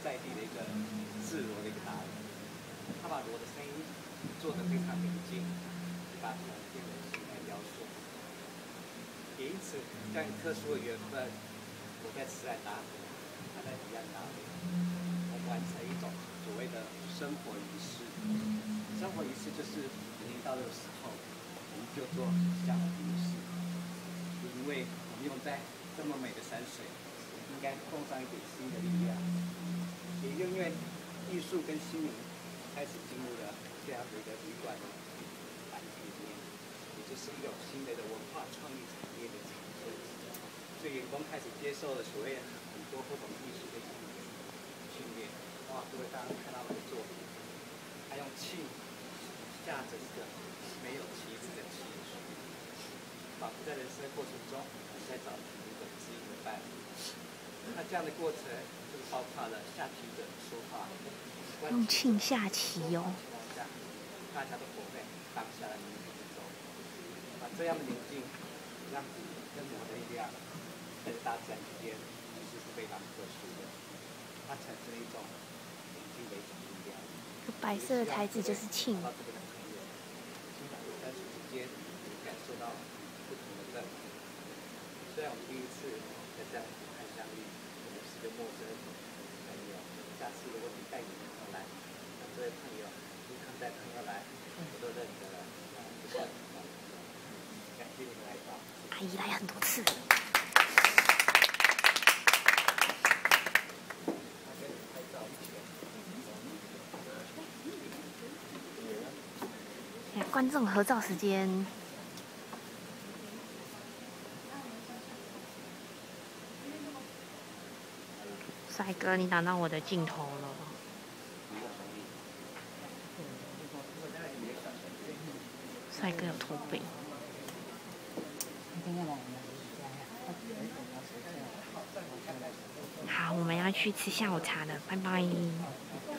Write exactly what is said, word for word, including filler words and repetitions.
在地的一个自罗的一个达人，他把罗的声音做得非常宁静，把它变成形来雕塑。也因此，这样特殊的缘分，我在慈爱达人，他在彼岸达人，我们完成一种所谓的生活仪式。生活仪式就是已经到这个时候，我们就做这样的仪式，因为我们用在这么美的山水，应该奉上一点新的力量。也因为艺术跟心灵开始进入了这样的一个旅馆的环境里面，也就是一种新的的文化创意产业的产生。所以员工开始接受了所谓很多不同艺术的训练。训练，哇，各位刚刚看到我的作品，他用气下着一个没有旗帜的气球，仿佛在人生的过程中，我们在找寻一个知音的伴侣。那这样的过程，就是包括了下棋者说话， 用磬下棋哦。 大家都活在当下的宁静中，把这样的宁静，让古跟魔的力量，在大自然之间，其实是非常特殊的。它产生了一种宁静的一种力量。 白色的台子就是磬。 到这边的朋友，欣赏的山水之间，感受到不同的氛围。虽然我们第一次在这样的舞台相遇，我们是个陌生朋友。下次如果你带你的朋友来，那这位朋友，你看带朋友来，我都认得了，不算感谢你们来到。 阿姨来很多次。观众合照时间。帅哥，你挡到我的镜头了。帅哥有驼背。好，我们要去吃下午茶了，拜拜。